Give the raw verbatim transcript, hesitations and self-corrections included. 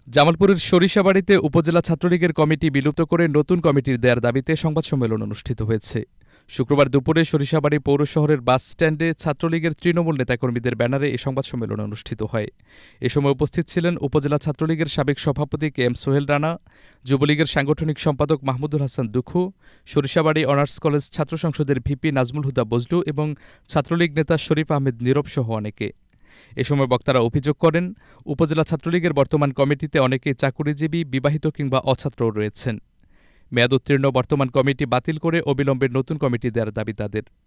জামালপুরের সরিষাবাড়ীতে উপজেলা ছাত্রলীগের কমিটি বিলুপ্ত করে নতুন কমিটির দেয়ার দাবিতে সংবাদ সম্মেলন অনুষ্ঠিত হয়েছে। শুক্রবার দুপুরে সরিষাবাড়ী পৌর শহরের বাস স্ট্যান্ডে ছাত্রলীগের তৃণমূল নেতাকর্মীদের ব্যানারে এ সংবাদ সম্মেলন অনুষ্ঠিত হয়। এ সময় উপস্থিত ছিলেন উপজেলা ছাত্রলীগের সাবেক সভাপতি কে এম সোহেল রানা, যুবলীগের সাংগঠনিক সম্পাদক মাহমুদুল হাসান দুখু, সরিষাবাড়ী অনার্স কলেজ ছাত্র সংসদের ভিপি নাজমুল হুদা বজলু এবং ছাত্রলীগ নেতা শরীফ আহমেদ নীরব সহ অনেকে। এ সময় বক্তারা অভিযোগ করেন, উপজেলা ছাত্রলীগের বর্তমান কমিটিতে অনেকেই চাকুরিজীবী, বিবাহিত কিংবা অছাত্রও রয়েছেন। মেয়াদোত্তীর্ণ বর্তমান কমিটি বাতিল করে অবিলম্বে নতুন কমিটি দেওয়ার দাবি তাদের।